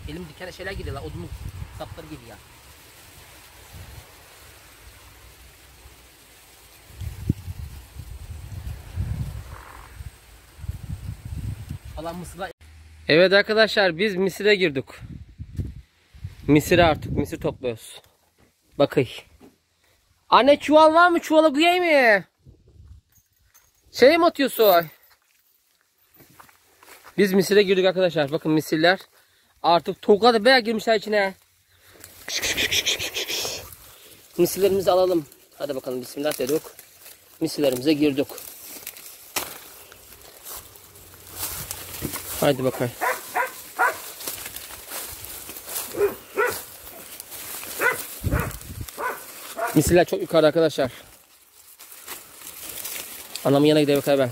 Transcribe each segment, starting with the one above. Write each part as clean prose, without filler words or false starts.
Elim dikene şeyler geliyorlar. Odunun sapları geliyor. Allah mısırlar. Evet arkadaşlar biz Mısır'a girdik. Mısır'a artık mısır topluyoruz. Bakın. Anne çuval var mı? Çuvala koyayım mı? Şey mi atıyorsun? Biz Mısır'a girdik arkadaşlar. Bakın mısırlar. Artık tavuklar da bayağı girmişler içine. Mısırlarımızı alalım. Hadi bakalım bismillah dedik. Mısırlarımıza girdik. Haydi bakalım. Mısırlar çok yukarıda arkadaşlar. Anamın yanına gidelim bakalım ben.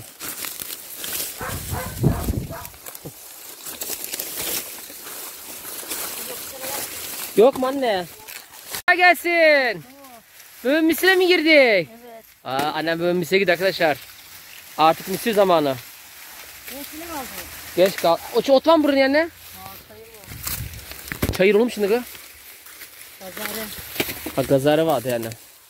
Yok mu anne? Gelsin. Bugün Mısır'a mı girdik? Evet. Annem bugün Mısır'a gidiyor arkadaşlar. Artık Mısır zamanı. Gençliğine kaldı. Geç kal. Ot var mı buranın yanına? Çayır var. Çayır oğlum şimdi kız. Gazare. Ha gazare vardı yani.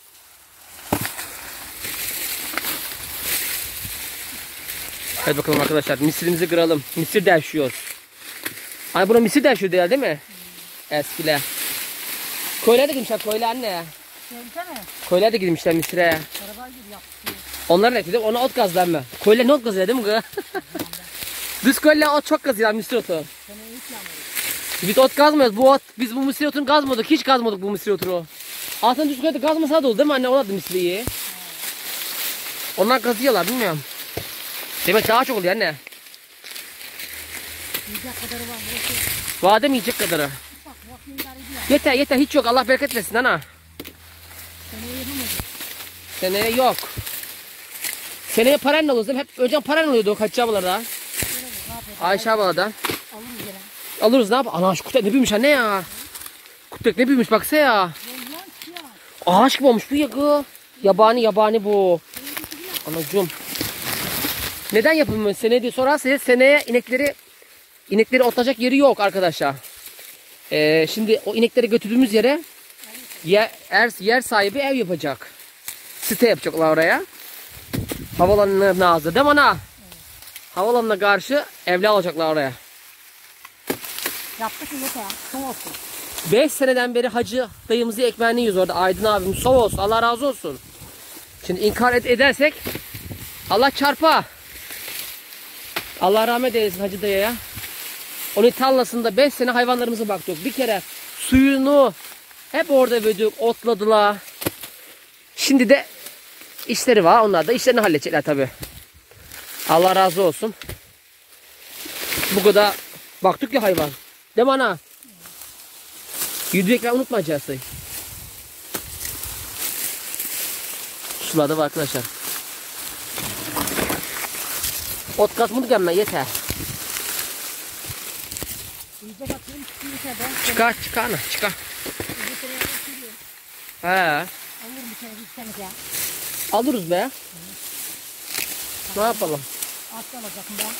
Hadi bakalım arkadaşlar mısırımızı kıralım. Mısır devşiyoruz. Hani buna mısır devşiyor değil mi? Eskiler. Köylere de gitmişler köyle anne. Şöyle mi? Köylere de gitmişler Mısır'a. Araba gibi yaptı. Onlar ne dedi? Ona ot gazlar mı? Köyle ne ot gazıyor değil mi kız? Biz köyle ot çok gazıyor mısır otu. Sana hiç yanmadı. Biz ot gazmıyoruz. Biz bu mısır otunu gazmadık. Hiç gazmadık bu mısır otunu. Aslında düz köyde gazmasa da olur değil mi anne? Ona da mısır iyi. Onlar gazıyorlar bilmiyorum. Demek daha çok oluyor anne. Yiyecek kadarı var. Burası. Vade mi yiyecek kadarı? Bak vakti idare ediyor. Yeter hiç yok. Allah bereket versin ana. Seneye yapamadı. Seneye yok. Seneye paran alıyoruz değil mi? Hep önceden paran alıyordu o kaççı ablalardan. Ayşe ablalardan. Alırız gene. Alırız ne yapalım? Ana şu kutek ne büyümüş anne ya. Kutek ne büyümüş baksana ya. Yan ya. Ağaç gibi olmuş bu yakı. Yabani bu. Anacığım. Neden yapılmıyor seneye diye sorarsanız seneye inekleri otlayacak yeri yok arkadaşlar. Şimdi o inekleri götürdüğümüz yere yer sahibi ev yapacak. Site yapacaklar oraya. Havalanına nazır değil mi ana? Evet. Havalanına karşı evli alacaklar oraya. Yaptık mı yeter. Son olsun. 5 seneden beri hacı dayımızı ekmeğini yiyoruz orada. Aydın abim sağ olsun. Allah razı olsun. Şimdi inkar edersek Allah çarpa. Allah rahmet eylesin hacı dayıya. Onun tarlasında 5 sene hayvanlarımızı baktık. Bir kere suyunu hep orada verdik. Otladılar. Şimdi de işleri var. Onlar da işlerini halledecekler tabi. Allah razı olsun. Bu kadar baktık ya hayvan. Değil mi ana? Yüdükler unutmayacağız. Şurada var arkadaşlar. Ot kazmadık ama yeter. Yiyecek atayım. Yeter be. Çıkar ana çıkar. He. Alırım bir tane gitseniz ya. Alırız be. Ne yapalım? At alacaktım ben.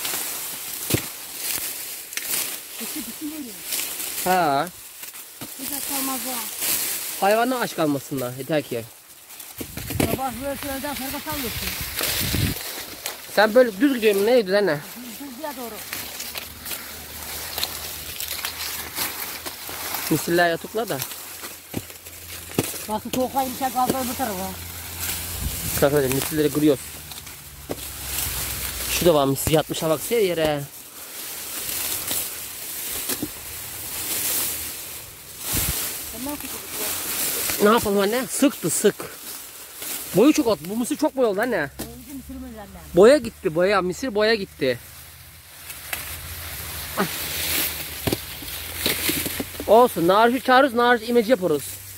Bütün geliyor. He. Güzel kalmaz ya. Hayvanlar aç kalmasınlar yeter ki. Sabah böyle öğleden sonra sallıyorsun. Sen böyle düz gidiyorsun ne gidiyorsun anne? Düzlüğe doğru. Misiller yatıklar da. Nasıl soğukayım sen kaldı öbür tarafa. Arkadaşlar misilleri kırıyoruz. Şu da var misil yatmışa baksana yere. Ne yapalım anne? Sıktı sık. Boyu çok ot. Bu mısır çok boy oldu anne. Boya gitti boya. Mısır boya gitti. Olsun. Nariş'i çağırırız. Nariş imece yaparız.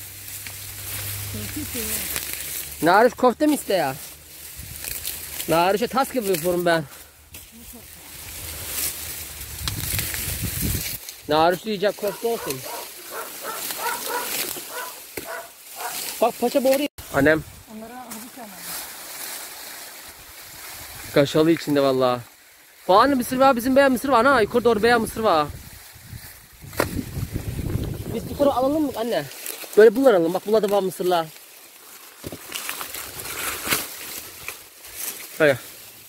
Nariş köfte mi iste ya? Nariş'e tas gibi yapıyorum ben. Nariş yiyecek köfte olsun. Bak paça boğuruyor. Annem. Kaşalı içinde vallahi. Falan mısır var bizim beyaz mısır var ana yukarı doğru beyaz mısır var. Biz yukarı alalım mı anne? Böyle bunlar alalım. Bak bunlar da var mısırlar. Böyle.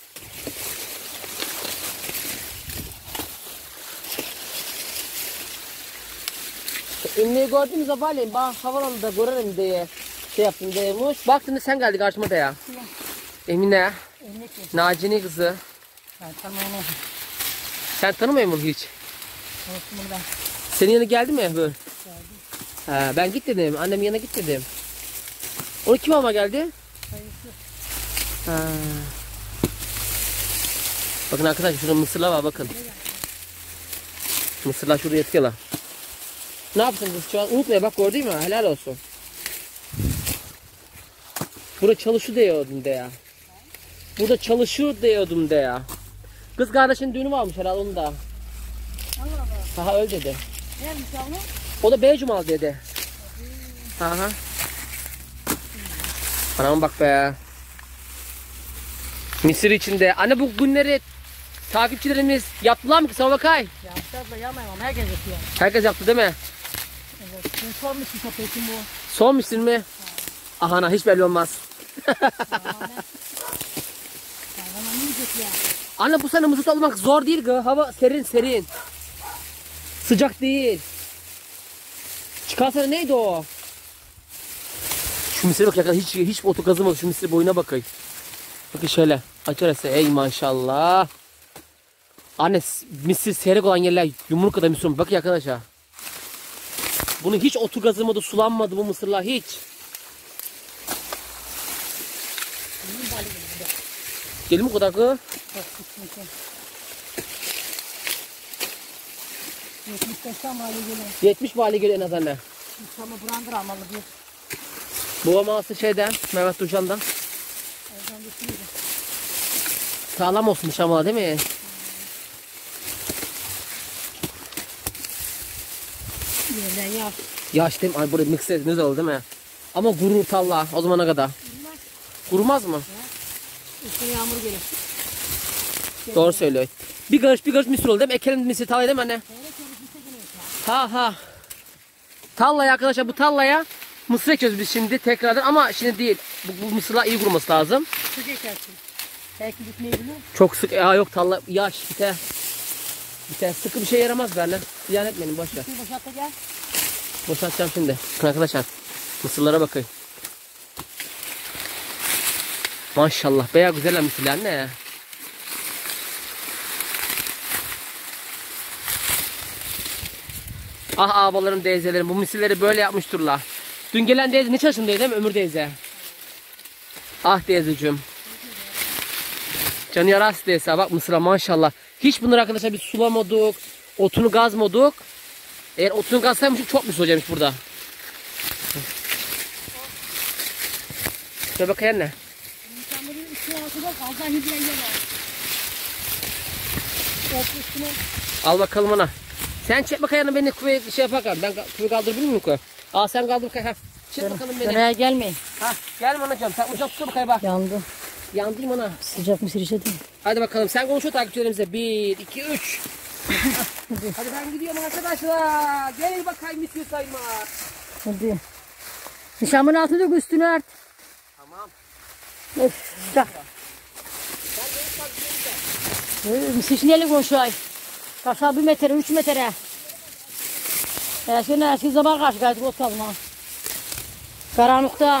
Ünlüyü gördüğüm sabahleyin bana havalanında görelim diye şey yaptım diyormuş. Bak şimdi sen geldi karşıma da ya. Emine. Naci'nin kızı. Ben tanımam. Sen tanımıyor musun hiç? Unuttum bunu ben. Senin yanına geldi mi böyle? Geldim. Ha, ben git dedim. Annemin yanına git dedim. Onu kim alma geldi? Hayırlısı. Ha. Bakın arkadaşlar şurada mısırlar var bakın. Mısırlar şurada yatıyorlar. Ne yaptın kız şu an? Unutmaya bak gördün mü? Helal olsun. Burada çalışıyor diyordum de ya. Burada çalışıyor diyordum de ya. Kız kardeşinin düğünü varmış herhalde onun da. Allah Allah. Aha öyle dedi. Nermiş yavrum? O da Beycumal dedi. Aha. Anam bak be. Mısır içinde. Anne bu günleri takipçilerimiz yaptılar mı ki? Sana bakay. Yapacağız da yapmayalım ama herkes yapıyor. Herkes yaptı değil mi? Evet. Ben sormuşsun kapıyı bu. Son Mısır mı? Aha ana hiç belli olmaz. Hayvanlar yiyecek ya. Anne bu sene mısır almak zor değil ki. Hava serin serin. Sıcak değil. Çıkarsana neydi o? Şu mısıra bak ya hiç otu kazımadı. Şu mısır boyuna bakayım. Bakın şöyle. Açarsa ey maşallah. Anne mısır seyrek olan yerler yumruk kadar mısır. Bakın arkadaşlar. Bunu hiç otu kazımadı, sulanmadı bu mısırlar hiç. Gelin mi o kadar kız? 70-80 hale geliyor. 70 vali geliyor en az anne. Ama burandır almalı bir. Babam alsı şeyden, Mehmet Durcan'dan. Oradan düşünüyorum. Sağlam olsun şamala değil mi? Yerden yağ. Ya işte ay buraya mix etmeniz oldu değil mi? Ama gurur talla o zamana kadar. Kurumaz mı? Üstüne yağmur gelir. Doğru söylüyor. Bir karış mısır oldu değil mi? Ekelim mısır tallaya değil mi anne? Ha. Tallaya arkadaşlar bu tallaya mısır ekiyoruz biz şimdi tekrardan ama şimdi değil. Bu mısırlar iyi kuruması lazım. Sıcak ekersin. Belki gitmeyi biliyor. Çok sık ya yok talla yaş biter. Biter sıkı bir şey yaramaz be anne. Ziyan etmeyin boş ver. Suyu boşalt da gel. Boşaltacağım şimdi. Bakın arkadaşlar mısırlara bakın. Maşallah bayağı güzel mısırlar ne? Ah abalarım teyzelerim bu mısırları böyle yapmıştırlar. Dün gelen teyze ne çalıştın değil mi Ömür teyze? Ah teyzeciğim. Canı yarası teyze bak mısıra maşallah. Hiç bunları arkadaşlar biz sulamadık. Otunu gazmadık. Eğer otunu gazsaymışık çok mısır olacakmış burada. Şöyle bakayım anne. İnsanların üstüne atacak fazla hidre yemez. Üstüne. Al bakalım ana. Sen çek bakayım beni kuvve şey yaparken. Ben kuvve kaldırabilir miyim kuvve? Al sen kaldır bakayım. Çek bakalım beni. Oraya gelmeyin. Ha gel anacığım. Sen uçak tutur bakayım bak. Yandı. Yandım ana. Sıcak mısır işledin. Hadi bakalım sen konuşuyor takipçilerimize. 1, 2, 3. Hadi ben gidiyorum arkadaşlar. Gelin bakayım mısır sayma. Hadi. Nişanın altı dök üstünü ört. Tamam. Öf, sıcak. Mısır için eli konuşuyor. Kaşa 1 metre, 3 metre. Eski zaman karşı geldik ot kazma. Karanlıkta.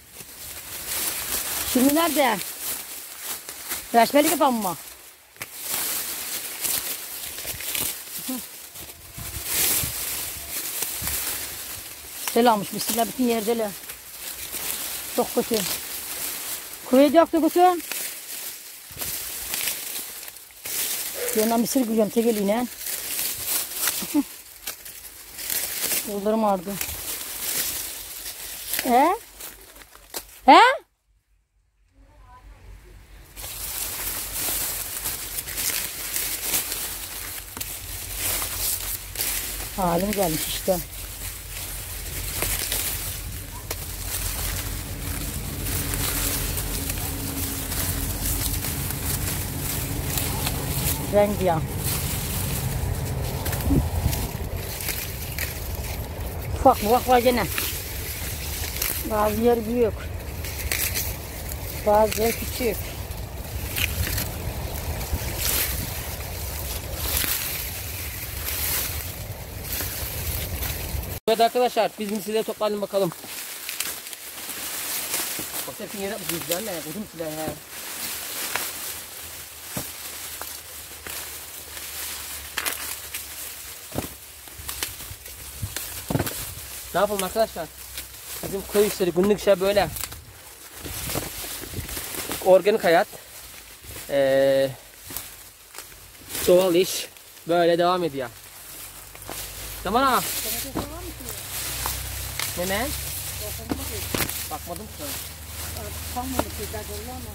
Şimdi nerede? Reçbelik yapalım mı? Selammış mısırlar bütün yerdeler. Çok kötü. Kuvvet yoktu kutun. Yanına mısır gülüyorum tek eliyle. Yollarım ağrıdı. He? He? Halim gelmiş işte. Renk ya. Ufak ufak var gene. Bazı yer büyük. Bazı yer küçük. Evet arkadaşlar biz misilleri toplayalım bakalım. Bak hepsini yere atmışız güzel ne? Uzun silah he. Ne yapalım arkadaşlar? Bizim köy işleri, günlük işler böyle. Organik hayat. Doğal iş. Böyle devam ediyor. Tamam ha. Ne? Bakmadım ki. Tam onu güzel oldu ama.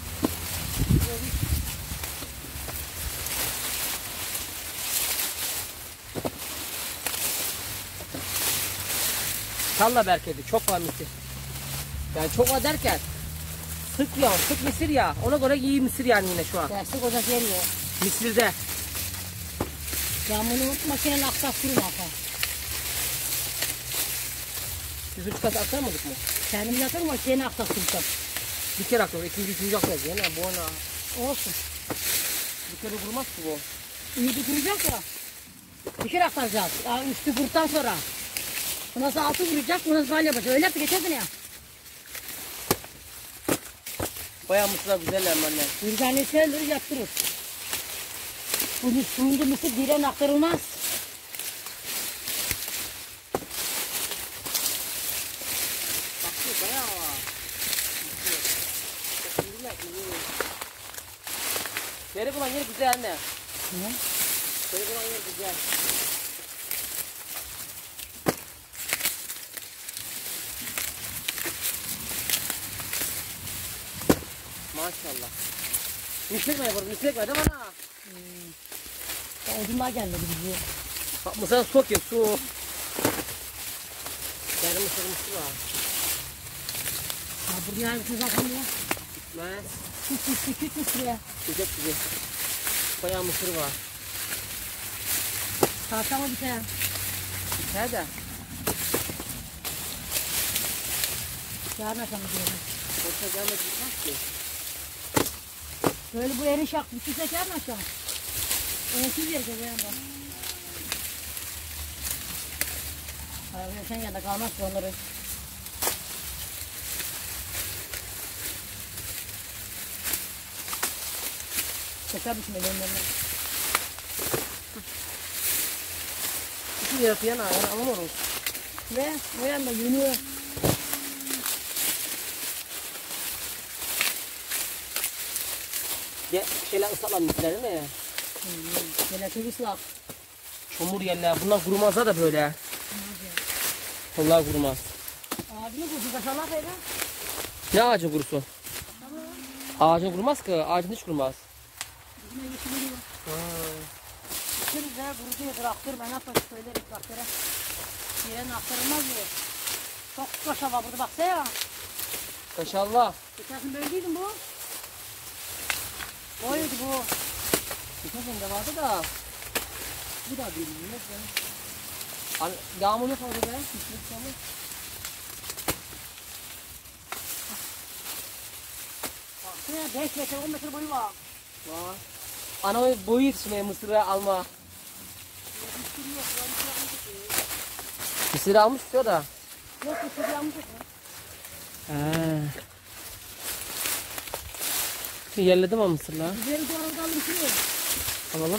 Salla berkedi. Çok var mısır. Yani çok var derken sık ya, sık mısır ya. Ona göre iyi mısır yani yine şu an. Dersi ocak veriyor. Mısır'da. Yağmurunu makineyle aksattırın hatta. Biz 3 kat aktarmadık mı? Kendim yatarım makineyle aksattıracağım. Bir kere aktardık. İkinci, üçüncü aktardık. Yani bu ana. Olsun. Bir kere vurmaz ki bu. İyi tutulacak ya. Bir kere aktaracağız. Ya, üstü kurttan sonra. Bunası altı vuracak, bunası böyle yapacak. Öyle yaptı geçerdin ya. Bayağı mısırlar güzeller anne. Bir tane seller yaptırır. Bunun suyunda mısır diren aktarılmaz. Bak bu bayağı var. Geri bulan yer güzel anne. Hı? Geri bulan yer güzel. Maşallah. Müştek var burada, müştek var değil mi ana? Odunlar gelmedi bizi. Bak mısır sok ya, su. Yarı mısır var. Ya buraya bir tuzak mı ya? Gitmez. Küçük mısır ya. Güzel güzel. Bayağı mısır var. Kalsa mı bir şey? Nerede? Yarın akşam gidiyorum. Orta gelmedi gitmez ki. Böyle bu erin şak bitirsek yarın akşam. Ensiz vereceğiz o yanda. Hayır sen yanında kalmaz ki onları. Tekrar bitmeli onlarla. İki yarısı yana alamıyoruz. Ve o yanda yünü. Şeyler ıslatlanmışlar değil mi? Böyle çok ıslak. Çamur yerler. Bunlar kurumazlar da böyle. Onlar kurumaz. Ağacını kurdu kaşarlar böyle. Ne ağacın kurusu? Ağacın kurumaz ki. Ağacın hiç kurumaz. Bizimle geçiliyor. Kırız ya kurutuyor traktör. Ben yapayım söylerim traktöre. Yerin aktarılmaz mı? Çok kaşar var burada baksana ya. Maşallah. Geçen böyle değildi bu. Oydu bu. Geçen sene vardı da. Bu da değil. Hani yağmur yok orada be. Hiçbir şey yok. Baksana 5 metre 10 metre boyu var. Var. Ana boyu yetişmeye mısırı alma. Mısırı almış diyor da. Yok bir şey yanmış mı? Yerledim o mısırla. Güzeli doğru kalın ki. Alalım.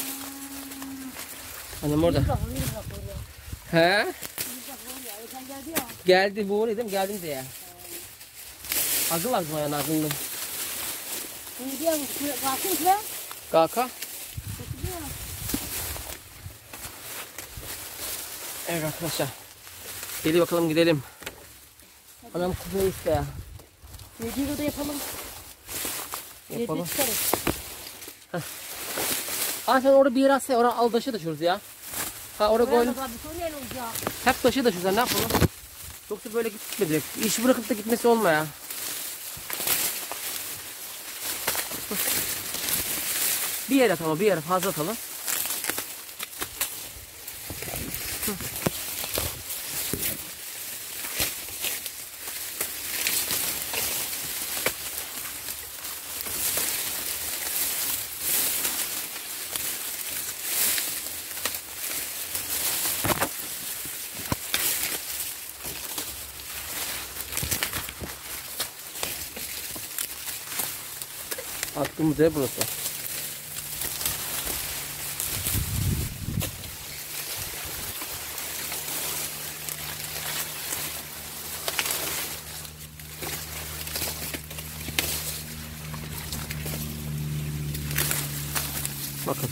Annem orada. He? Sen geldi ya. Geldi bu dedim geldim diye. Azıl azma yani azındım. Şimdi diyor kalkın ki. Kaka. Evet arkadaşlar. Hadi bakalım gidelim. Anam kızı iste ya. Videoyu da yapalım. Yapalım. Yedi çıkarız. Aa sen orada bir yer atsa oraya al taşı taşıyoruz ya. Ha oraya koyalım. Bir sorun el olacak. Hep taşı taşıyoruz ne yapalım? Yoksa böyle gitmeyecek. İşi bırakıp da gitmesi olma ya. Bir yere atalım, bir yere fazla atalım. Attığımız yer burası. Bakın.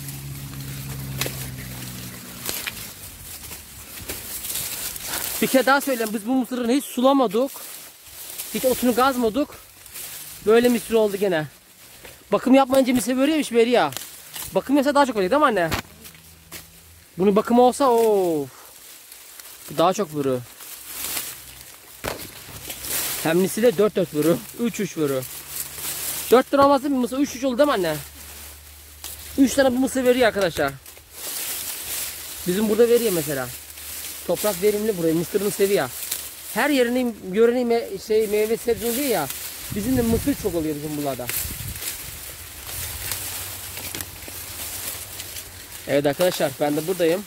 Bir kere daha söyleyeyim. Biz bu mısırını hiç sulamadık. Hiç otunu gazmadık. Böyle mısır oldu gene. Bakım yapmayınca mısır veriyormuş veriyor. Bakım yapsa daha çok veriyor değil mi anne? Bunun bakımı olsa of. Daha çok vurur. Hemlisi de 4-4 vurur. 3-3 vurur. 4 lira olmaz değil mi mısır? 3-3 oldu değil mi anne? 3 tane bu mısır veriyor arkadaşlar. Bizim burada veriyor mesela. Toprak verimli burayı. Mısırını seviyor. Her yerinin görenin meyve sebze oluyor ya. Bizim de mısır çok oluyor bizim buralarda. Evet arkadaşlar ben de buradayım.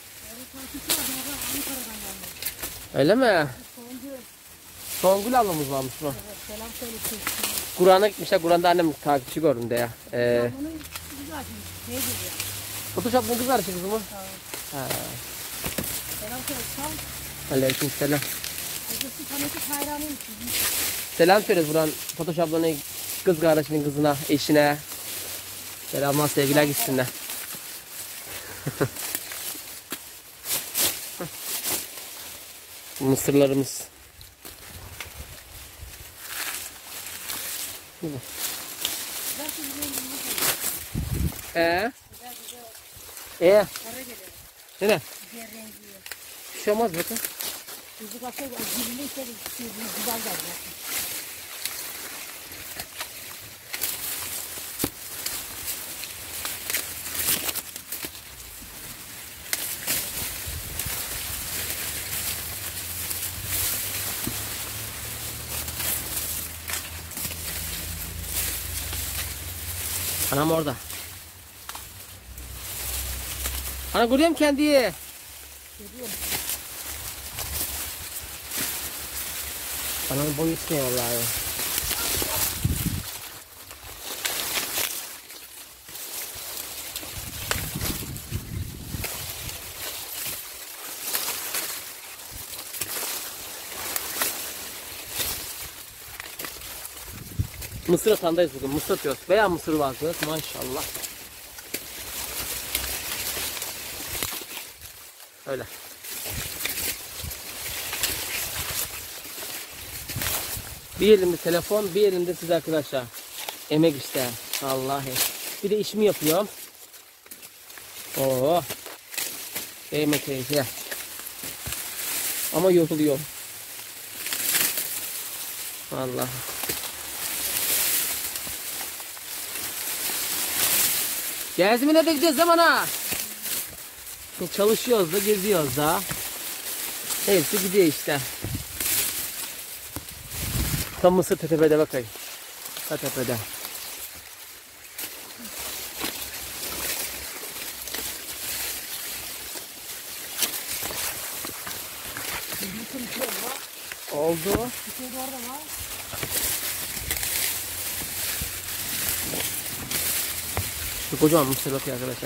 Öyle mi? Songül ablamız varmış mı? Evet, selam söylesin. Kur'an'a gitmişler. Kur'an'da annem takipçi gördüm de ya. Bunu güzel şey geliyor. Photoshop'ın kız kardeşi kızı mı? Evet. Selam söyle. Sağ ol. Aleyküm selam. Hocası fanatik hayranıyım sizin. Selam söyleriz buradan Photoshop'ların kız kardeşinin kızına, eşine. Selamlar sevgiler gitsinler. Mısırlarımız. Ben sizin Ee? güzel güzel Ee? para geliyor. Nene? Diğer rengi. Bir şey olmaz bakın. Kuzu kaçıyor. Zilli ise güzel geldi. Anam orada. Ana görüyorum kendiyi. Ananın boyu yetmiyor vallahi. Mısır atandayız bugün. Mısır atıyoruz. Veya mısır var kız. Maşallah. Öyle. Bir elimde telefon, bir elimde siz arkadaşlar. Emek işte. Vallahi. Bir de işimi yapıyorum. Oo. Emek keyfi. Ama yoruluyorum. Vallahi. Gezmine de gideceğiz zaman ha. Çalışıyoruz da geziyoruz da. Hepsi gidiyor işte. Tam Mısır tepede bakayım. Tepede. Oldu. Bir şey de orada var. Şu kocaman mısır bakıyor arkadaşlar.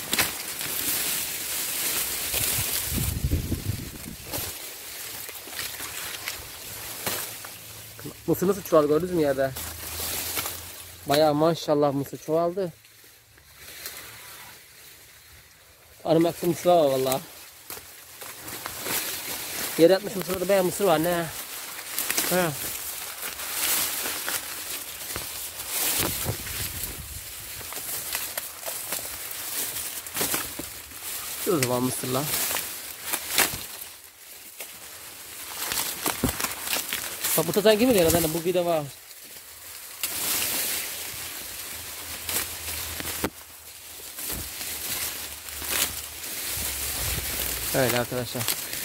Mısır nasıl çoğaldı gördünüz mü yerde? Bayağı maşallah mısır çoğaldı. Arımaklı mısır var valla. Yere atmış mısırda bayağı mısır var ne? He. O zaman mısırla. Bak bu tatan gibi diyor lan bu bir de var. Öyle arkadaşlar.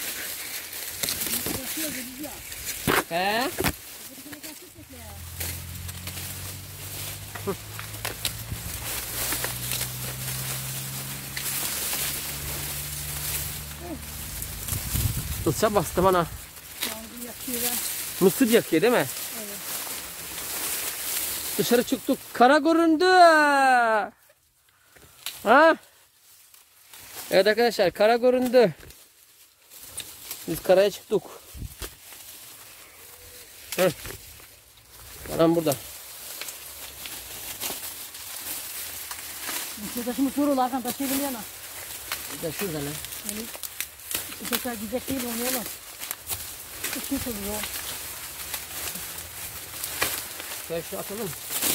He? Isça bastı bana. Yakıyor. Mısır yakıyor değil mi? Evet. Dışarı çıktık. Kara göründü. Ha? Evet arkadaşlar, kara göründü. Biz karaya çıktık. Hı. Anam burada. Şurada şimdi soru arkan taşıyabiliyor mu? Bir de şurada ne? Yani tekrar gidecek değil onu yalan. Kim soruyor? Şöyle şunu atalım.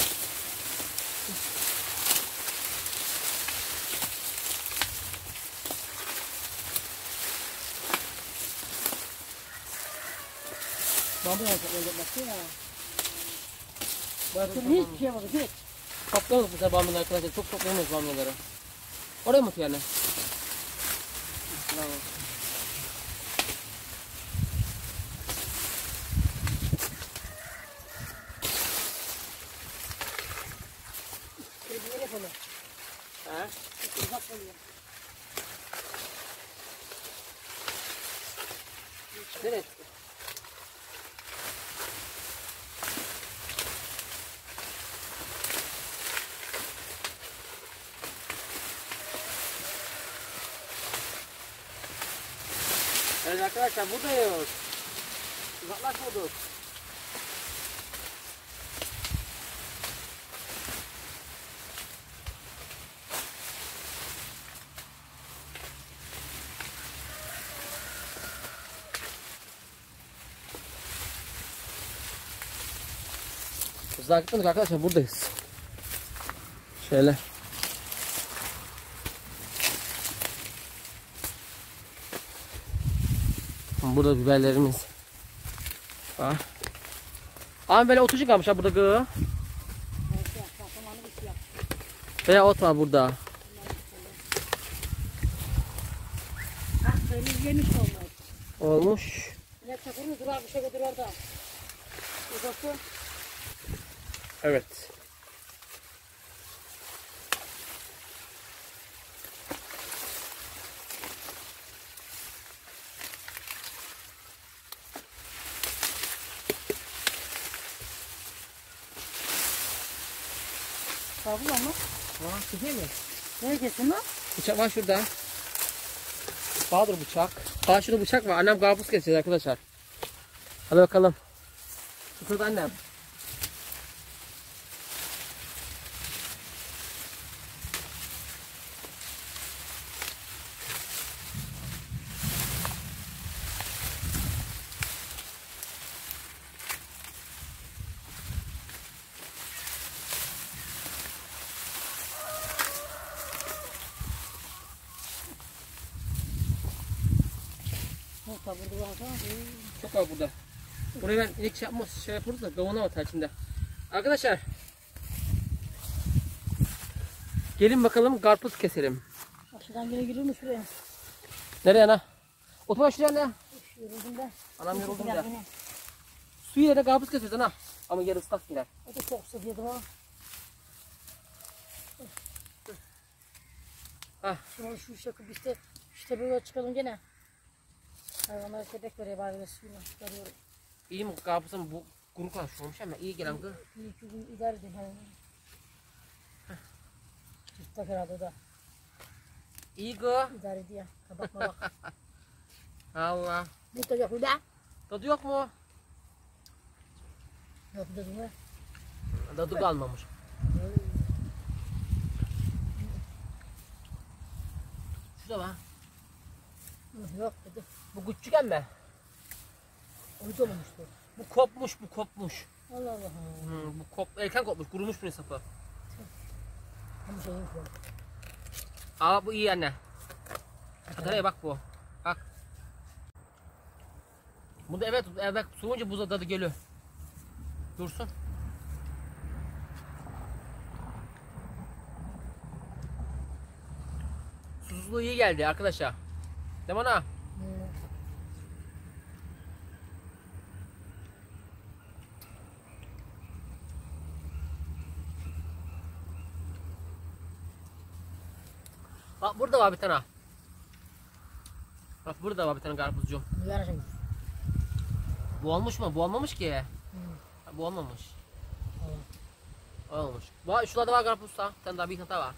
Bambu yapacak baksana. Bakın hiçbir şey olmadı hiç. Topluyoruz bu sefer bamyaları arkadaşlar. Çok topluyoruz bamyaları. Oraya mı yani? Bravo. Bir yapalım. He? Uzak oluyor. Nereye? Evet arkadaşlar, buradayız. Uzaklaşmadık. Uzaklaşmadık arkadaşlar, buradayız. Şöyle. Burada biberlerimiz. Ha. Ama böyle otucuk kalmış ha burada gı. Veya ot var burada. Yemiş olmaz. Olmuş. Ne çakırını durar bir şey götür orada. Uzakta. Evet. Kabul ama. Ha, çekeyim mi? Nereye kesin lan? Bıçak var şurada. Bahadır bıçak. Ha şurada bıçak var. Annem karpuz kesecek arkadaşlar. Hadi bakalım. Şurada annem. Nokta burada baksana. Çok var burada. Burayı ben inek şey yapmaz, şey yaparız da kavuna var içinde. Arkadaşlar. Gelin bakalım karpuz keselim. Aşağıdan geri girir mi şuraya? Nereye ana? Otur şuraya ne? Yoruldum ben. Anam yoruldum Biraz ya. yine. Su yere karpuz kesiyoruz ana. Ama yarı ıslak gider. O da çok sıkıydı o. Hah. Şimdi şu şakı işte böyle çıkalım gene. Hayvanlara köpek veriyor bari de suyunu çıkarıyorum. İyi mi karpuzun bu kuru karışmış ama iyi gelen kız. Bir iki gün idare edin hayvanı. Çıktak herhalde da İyi kız. idare ediyor. Kabakma bak. Allah. Bu da yok öyle. Tadı yok mu? Yok da değil mi? Tadı kalmamış. Şurada var. Yok dedi. Bu küçük emme. Uydu olmuştu. Bu kopmuş, bu kopmuş. Allah Allah. Bu erken kopmuş, kurumuş bunun sapı. Ama şey yok. Aa bu iyi anne. Kadaraya bak bu. Bak. Bunda evet soğuyunca buza tadı geliyor. Dursun. Susuzluğu iyi geldi arkadaşlar. Değil mi ana? Bak burada var bir tane. Bak burada var bir tane karpuzcuğum. Yarışım. Bu olmuş mu? Bu olmamış ki. Bu olmamış. Olmuş. Var, şurada var karpuz da. Bir tane daha bir tane daha var.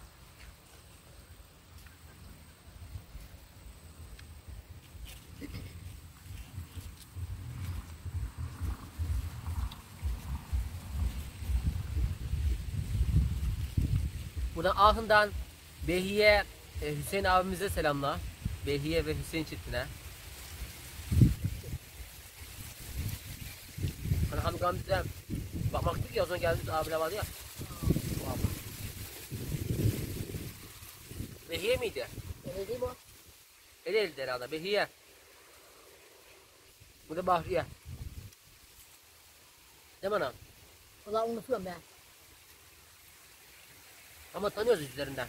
Buradan Ahın'dan Behiye, Hüseyin abimize selamlar. Behiye ve Hüseyin çiftine. Hani Hamgan bize bakmaktık ya, o zaman geldi abiler vardı ya. Behiye miydi? Öyle değil mi o? Ereğli'de herhalde. Behiye. Bu da Bahriye. Değil mi anam? Ulan unutuyorum ben. Ama tanıyoruz yüzlerinden.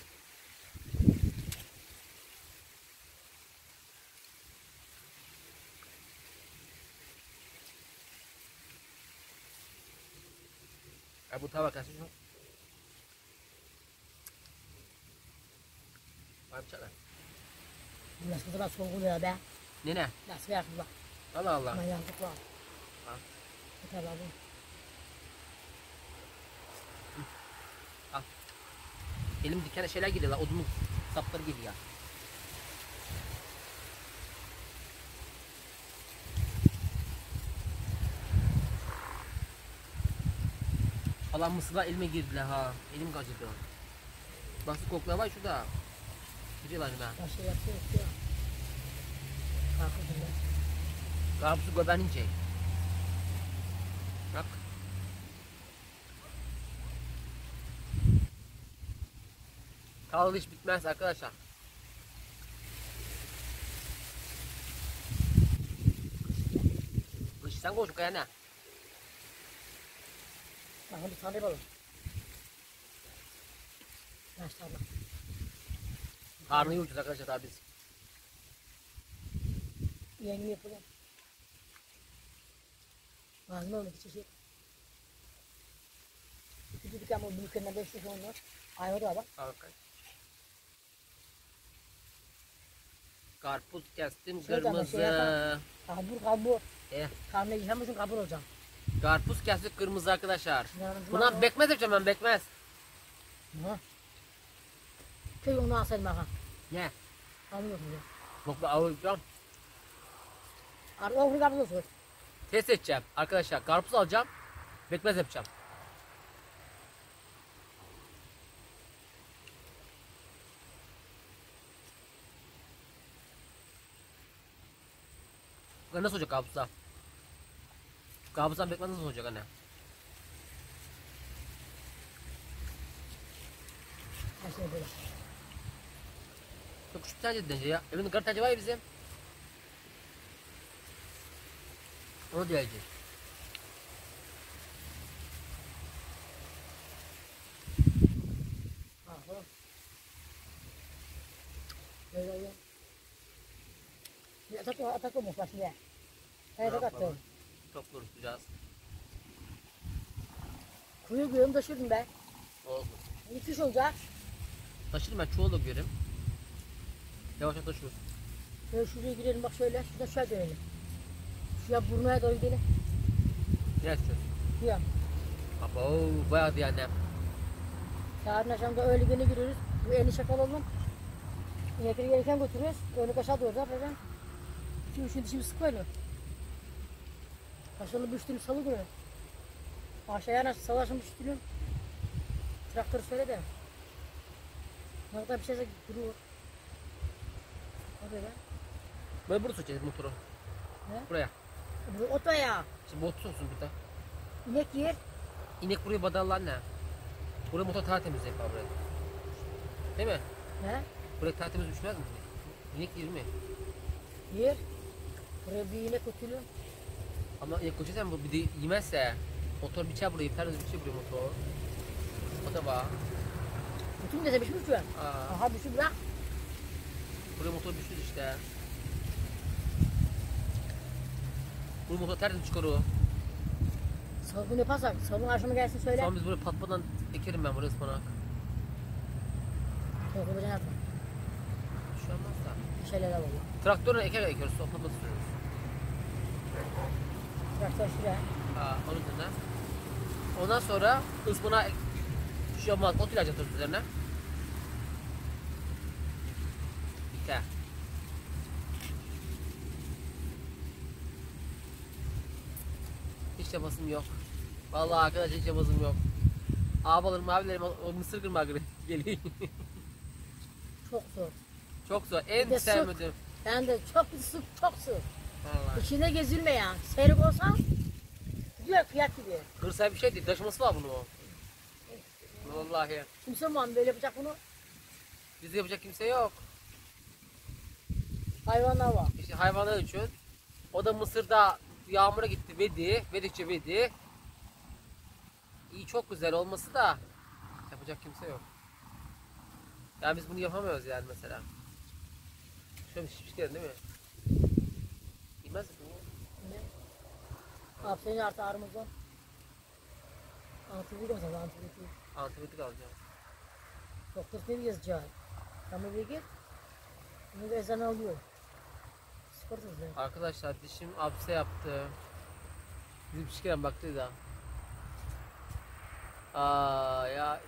Bu tava kasih şu. Var mı çana? Nasıl kadar sorguluyor be. Ne? Nasıl yaptı bak. Allah Allah. Ama yazık var. Ha. Yeter abi. Elim dikene şeyler geliyor la, odunun sapları geliyor. Allah mısırlar elime girdiler ha. Elim acıdı. Nasıl kokluyor var şurada. Giriyorlar elime. Başka yapıyor ya. Kalkın da. Karpuzu göbenince. Bak. Kavga hiç bitmez arkadaşlar. Kış sen koş kaya ne? Bakın bir tane balık. Maşallah. Karnı yiyeceğiz arkadaşlar daha biz. Yeni yapalım. Malzeme olmak için şey. Küçücük ama büyüklerinden 500 onlar. Aynı da bak. Okay. Karpuz kestim Şöyle kırmızı. şey yapalım. Kabur. Eh, Karnına yıkamışsın kabur olacağım. karpuz kestik kırmızı arkadaşlar. Yardımcı Buna var. bekmez yapacağım ben, bekmez. Ha. Köy onu alsaydım bak ha. Ne? Almıyorsun diyor. Yok ben alacağım. Artık oğlum kabur olsun. Test edeceğim arkadaşlar. Karpuz alacağım. Bekmez yapacağım. Nasıl olacak karpuzlar? Karpuzdan bekmez nasıl olacak anne? Her şey böyle. Çok küçük bir tane dedin ya. Evinde kar tacı var ya bizim. Onu diyeceğiz. Aha. Böyle. Bir atak olmuş başında. Evet attım. Toplu tutacağız. Kuyu göğüm taşırdım ben. Oldu. Müthiş olacak. Taşırım ben, çoğu da görürüm. Yavaş yavaş taşıyoruz. Şöyle şuraya girelim bak şöyle. Şuradan şöyle dönelim. Şuraya burnaya doğru gidelim. Ne açacağız? Şuraya. Abo bayağı diye annem. Yarın akşam da öğle günü giriyoruz. Bu elini şakal oğlum. İnekleri gelirken götürüyoruz. Önü kaşa doğru da yapacağım. Üçün dişimi sık böyle. Kaşalı büyüştüğünü salı günü. Aşağıya nasıl savaşın büyüştüğünü. Traktörü söyle de. Ne kadar bir şeyse duruyor. Hadi be. Böyle burada sokacağız motoru. Ne? Buraya. Bu ot ya. Şimdi motor olsun burada. İnek yer. İnek buraya badallar ne? Buraya motor tertemiz yapar buraya. Değil mi? Ne? Buraya tertemiz düşmez mi? İnek yer mi? Yer. Buraya bir inek ötülü. Ama inek koşarsan bu bir de yemezse motor biçer burayı, tertemiz biçer buraya motor. O da var. Bütün dese bir şey mi şu an? Aa, Aha bir şey bırak. buraya motor biçiyor işte. Bu motor tertemiz çıkarıyor. Salgın yaparsak, salgın akşama gelsin söyle. Sonra biz buraya patpadan ekerim ben buraya ıspanak. Salgın bacan atma. Bir şey olmaz da. Bir şeyler de var. Traktörle ekiyoruz, sonra patpata sürüyoruz. Traktör şuraya. Onun üzerine. Ondan sonra ıspanağı şey olmaz. Ot ilacı atıyoruz üzerine. Biter. Hiç yapasım yok. Vallahi arkadaşlar hiç yapasım yok. Abilerim o mısır kırma geliyor. Çok zor. Çok zor. Bir En de sevmediğim. Ben de çok su, çok su. Vallahi. İçinde gezilmeyen. Seyrek olsan gidiyor kıyak gibi. Kırsay bir şey değil. Taşıması var bunu o. Vallahi. Kimse mi böyle yapacak bunu? Bizde yapacak kimse yok. Hayvanlar var. İşte hayvanlar için. O da Mısır'da yağmura gitti. Vedikçe vedi. İyi çok güzel olması da yapacak kimse yok. Yani biz bunu yapamıyoruz yani mesela. Şöyle şişmiş gelin değil mi? Yemez mi bu? Ne? Abi senin artı ağrımızdan. Antibiyotik mi sana antibiyotik? Antibiyotik alacağım. Doktor ne yazacak? Tamam bir git. Bunu da ezan alıyor. Sigorta izle. Arkadaşlar dişim apse yaptı. Bizim şişkeden baktı da. Aa ya.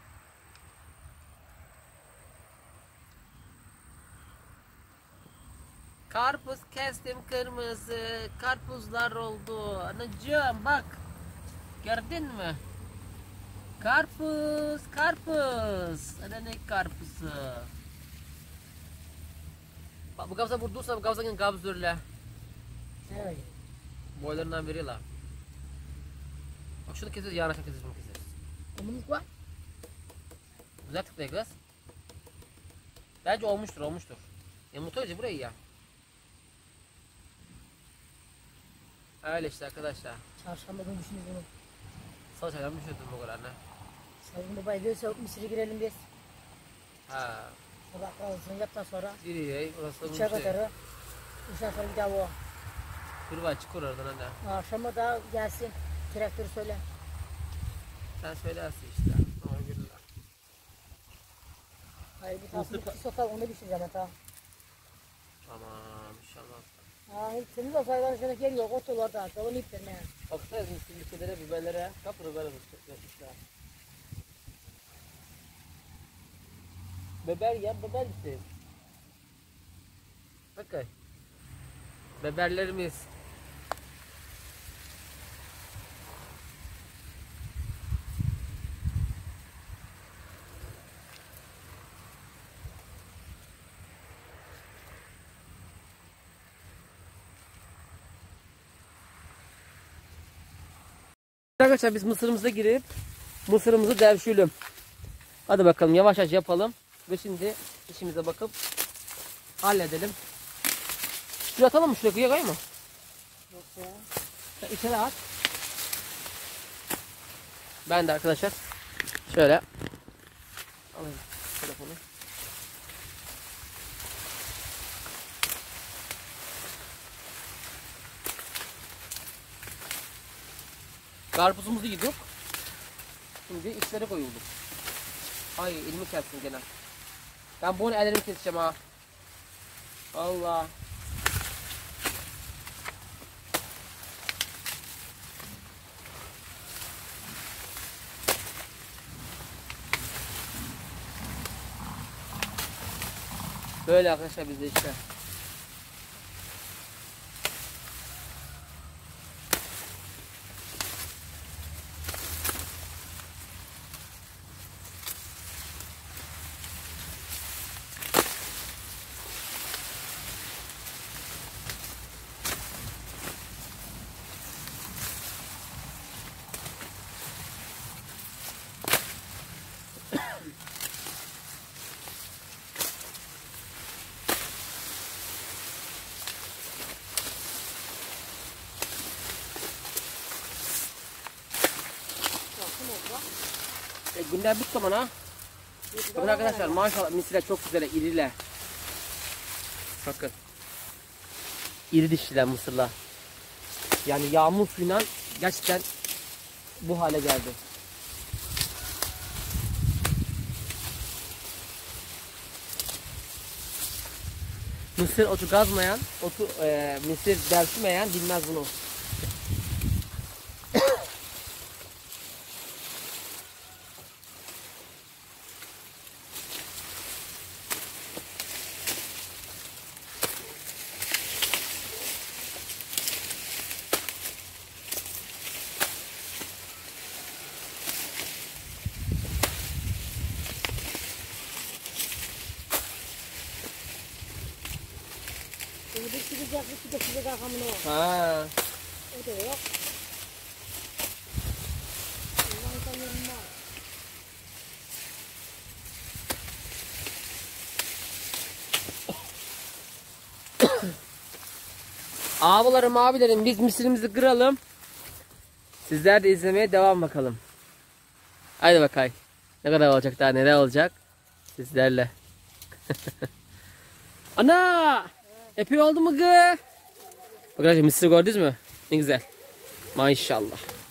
Karpuz kestim kırmızı. Karpuzlar oldu. Anacığım bak. Gördün mü? Karpuz, karpuz. Ana ne karpuzu? Bak bu kabza vurduysa bu kabzanın kabzörle. Evet. Boylarından veriyorlar. Bak şunu keseriz, yanakını keseriz, bunu keseriz. Kumluk var. Güzel tıklayı kız. Bence olmuştur. Yumurtayınca burayı ya. Öyle işte arkadaşlar. Çarşamba günü düşünürüz bunu. Salı çaydan düşürdüm bu kadar ne? Sayın baba ediyorsa Mısır'a girelim biz. Ha. Sabah kahvaltısını yaptıktan sonra. Diriye, orası da Uçağa şey. katarı. Uçağa sonra bir daha o. Kırva çıkıyor oradan anne. Akşama da gelsin. Traktörü söyle. Sen söylersin işte. Doğru bilirler. Hayır bir tane Mısır- bir sokak onu düşüreceğim hatta. Tamam inşallah. Hiç temiz olsa hayvanın içine yer yok. Otur orada. Onu iptirme yani. Baksana ülkelere, biberlere kapı biber yapmışlar. Biber ya, biber işte. Bakın. Biberlerimiz. Arkadaşlar biz mısırımıza girip mısırımızı devşirelim. Hadi bakalım yavaş yavaş yapalım. Ve şimdi işimize bakıp halledelim. Şuraya atalım mı? Şuraya kıyakayım mı? Yok ya. Sen içeri at. Ben de arkadaşlar şöyle alayım telefonu. Karpuzumuzu yedik. Şimdi içleri koyulduk. Ay elimi kestim gene. Ben bunu ellerimi keseceğim ha. Allah. Böyle arkadaşlar bizde işte. Günden bir zaman ha. Bakın arkadaşlar maşallah misirler çok güzel iriler. Bakın. İri dişliler mısırlar. Yani yağmur suyuyla gerçekten bu hale geldi. Mısır otu gazmayan, mısır devşirmeyen bilmez bunu. rakamı ne? Ha. O da yok. Allah'ın yanında. Abilerim abilerim biz mısırımızı kıralım. Sizler de izlemeye devam bakalım. Haydi bakayım. Ne kadar olacak daha neler olacak sizlerle. Ana! Epey oldu mu gı? Arkadaşlar mısır gördünüz mü? Ne güzel. Maşallah.